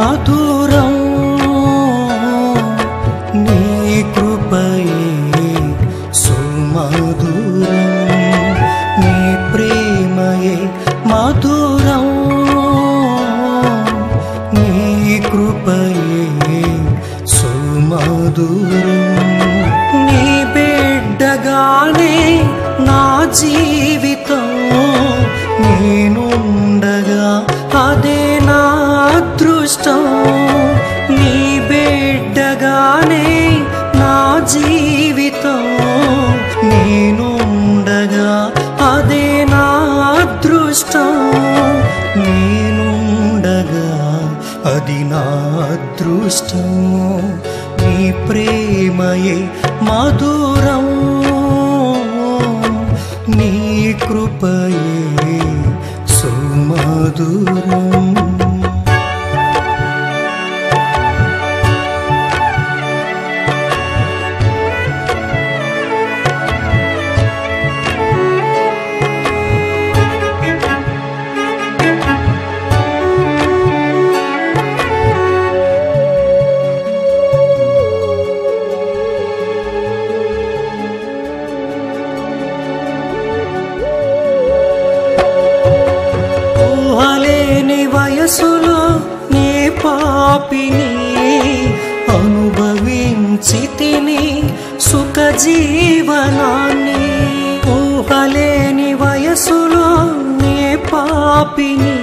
మధురం నీ కృపయే సుమధురం నీ ప్రేమయే మధురం నీ కృపయే సుమధురం నీ బిడ్డగానే నా జీవితం నేనుండగా అదే నా అదృష్టం నీ బిడ్డగానే నా జీవితం నేనుండగా అదే నా అదృష్టం నేనుండగా అది నా అదృష్టం నీ ప్రేమయే మధురం నీ కృపయే సుమధురం వయసులో నే పాపిని అనుభవించితిని సుఖ జీవనాన్ని ఊహలేని వయసులో నే పాపిని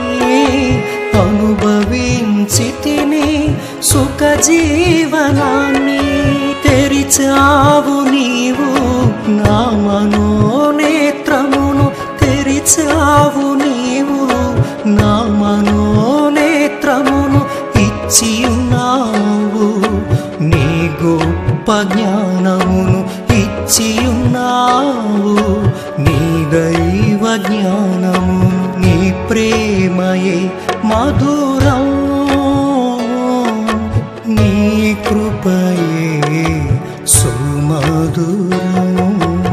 అనుభవించితిని సుఖ జీవనాన్ని తెరిచావు నీవు నా మనోనేత్రమును తెరిచావు నీవు నా మనోనేత్రమును ఇచ్చియున్నావు నీ గొప్ప జ్ఞానమును ఇచ్చియున్నావు నీ దైవ జ్ఞానమును నీ ప్రేమయే మధురం నీ కృపయే సుమధురం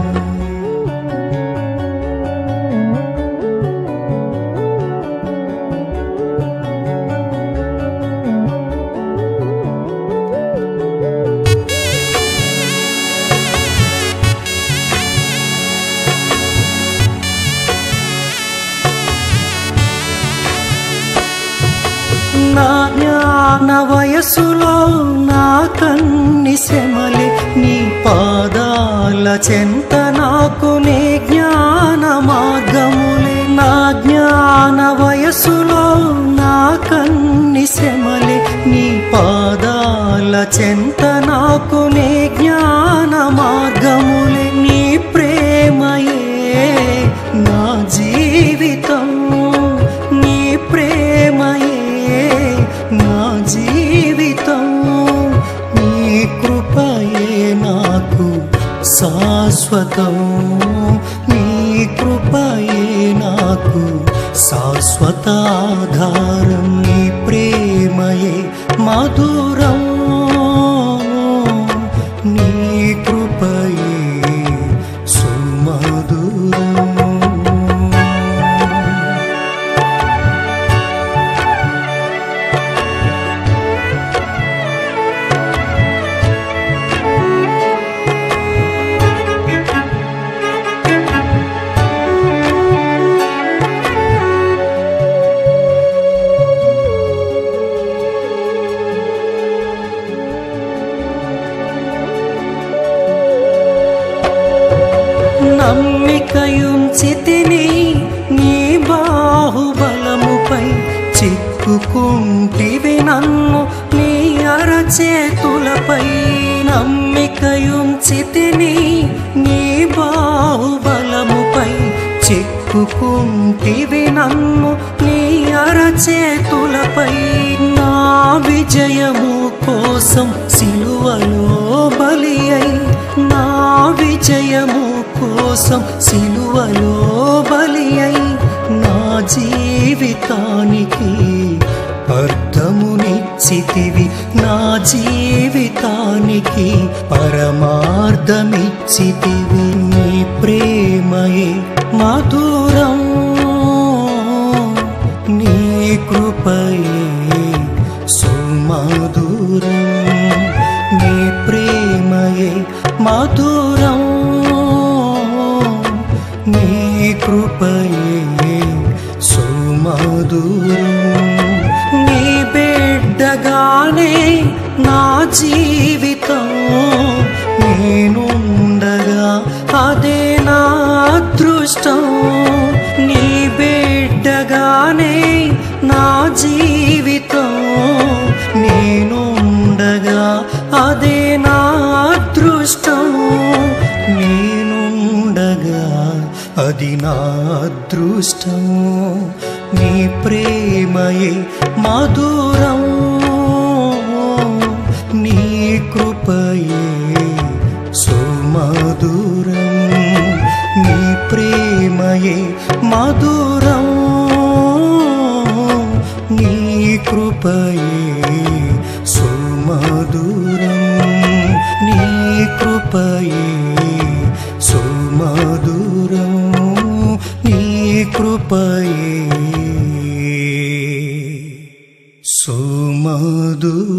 నా జ్ఞాన వయసులో నా కన్ని శ్రమలే నీ పాదాల చెంత నాకు నే జ్ఞాన మార్గములే నా జ్ఞాన వయసులో నా కన్ని శ్రమలే నీ పాదాల చెంత నాకు నే జ్ఞాన మార్గములే నీ ప్రేమయే నా జీవితం నీ ప్రేమయే నా జీవితం నీ కృపయే నాకు శాశ్వతం నీ కృపయే నాకు శాశ్వత ఆధారం నీ ప్రేమయే మధురం నీ కృపయే సుమధురం నమ్మికయుంచితిని నీ బాహుబలముపై చిక్కుకుంటివి నన్ను నీ అరచేతులపై నమ్మికయుంచితిని నీ బాహుబలముపై చిక్కుకుంటివి నన్ను నీ అరచేతులపై నా విజయము కోసం సిలువలో బలి అయి నా విజయము కోసం సిలువలో బలి అయి నా జీవితానికి అర్థమునిచ్చితివి నా జీవితానికి పరమార్థమిచ్చితివి నీ ప్రేమయే మధురం నీ కృపయే సుమధురం నీ ప్రేమయే మధురం నీ కృపయే సుమధురం నీ బిడ్డగానే నా జీవితం నేనుండగా అదే నా అదృష్టం నీ బిడ్డగానే నా జీవితం నేనుండగా అదే నా అదృష్టం నేనుండగా అది నా అదృష్టం నీ ప్రేమయే మధురం నీ కృపయే సుమధురం నీ ప్రేమయే మధురం నీ కృపయే సుమధురం నీ కృపయే సుమధురం నీ కృపయే సుమధురం.